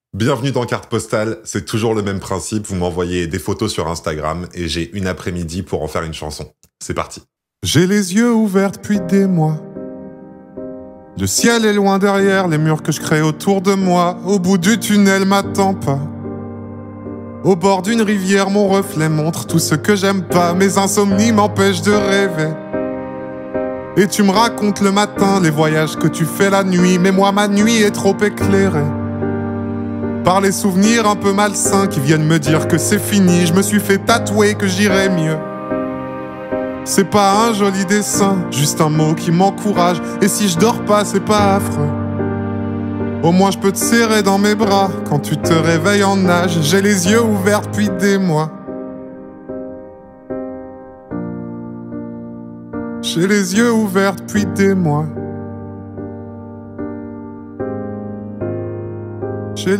Bienvenue dans Carte Postale, c'est toujours le même principe, vous m'envoyez des photos sur Instagram et j'ai une après-midi pour en faire une chanson. C'est parti. J'ai les yeux ouverts depuis des mois. Le ciel est loin derrière, les murs que je crée autour de moi. Au bout du tunnel m'attend pas. Au bord d'une rivière, mon reflet montre tout ce que j'aime pas. Mes insomnies m'empêchent de rêver. Et tu me racontes le matin les voyages que tu fais la nuit. Mais moi ma nuit est trop éclairée par les souvenirs un peu malsains qui viennent me dire que c'est fini. Je me suis fait tatouer que j'irai mieux. C'est pas un joli dessin, juste un mot qui m'encourage. Et si je dors pas, c'est pas affreux. Au moins je peux te serrer dans mes bras quand tu te réveilles en nage. J'ai les yeux ouverts depuis des mois. J'ai les yeux ouverts depuis des mois. J'ai